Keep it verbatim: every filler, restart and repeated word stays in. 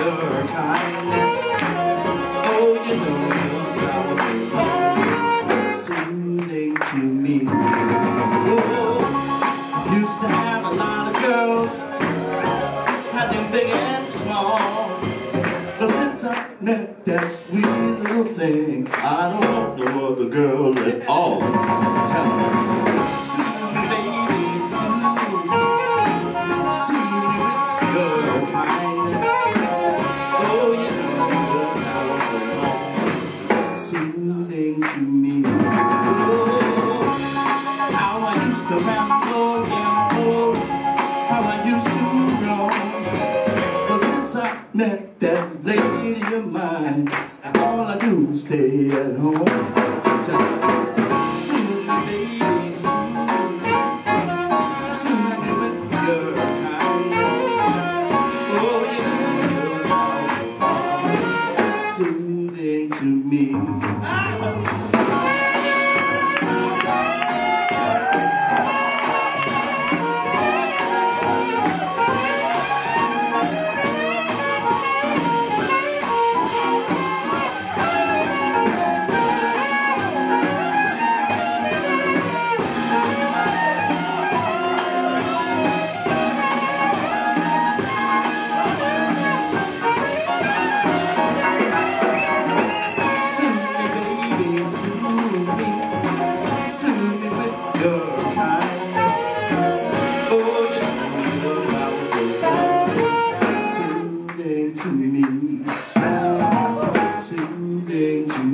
your kindness. Oh, you know your power, soothing to me. Oh, used to have a lot of girls, had them big and small. But since I met that sweet little thing, I don't want no other girl at all. Tell me, soothe me, baby, soothe me, soothe me with your kindness. Oh, you know you're powerful, soothing to me. Oh, how I used to ramble, gamble, how I used to roam. But since I met that lady of mine, all I do is stay at home. Tell me, soothe me, baby, soothe me, soothe me with your kindness. Oh, you know you're soothing to me. To me, soothing to